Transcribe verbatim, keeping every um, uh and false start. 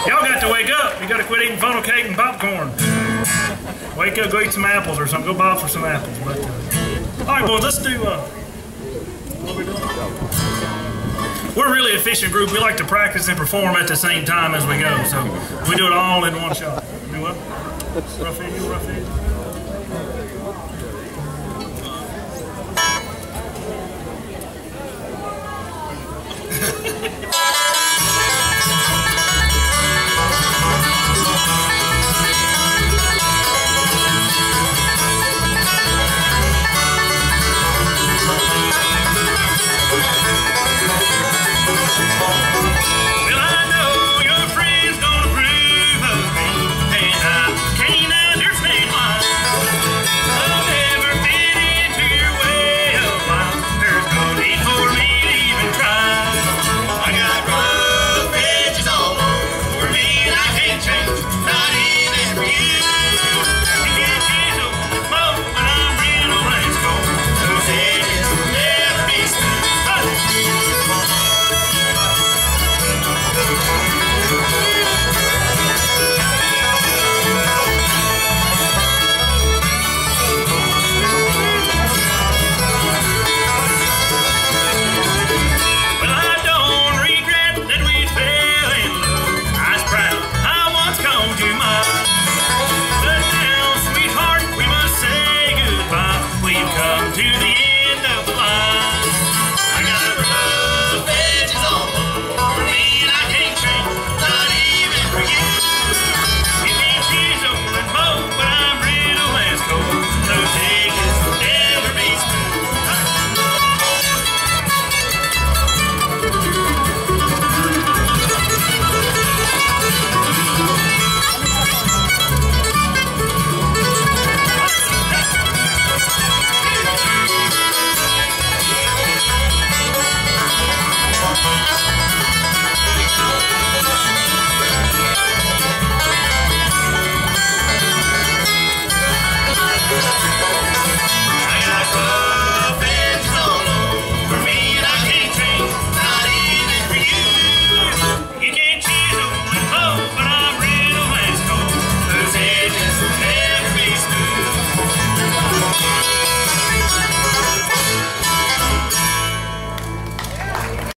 Y'all got to wake up. You got to quit eating funnel cake and popcorn. Wake up, go eat some apples or something. Go buy for some apples. But, uh, all right, boys, let's do. Uh, what are we doing? We're a really efficient group. We like to practice and perform at the same time as we go. So we do it all in one shot. Do what? Rough edge, rough edge.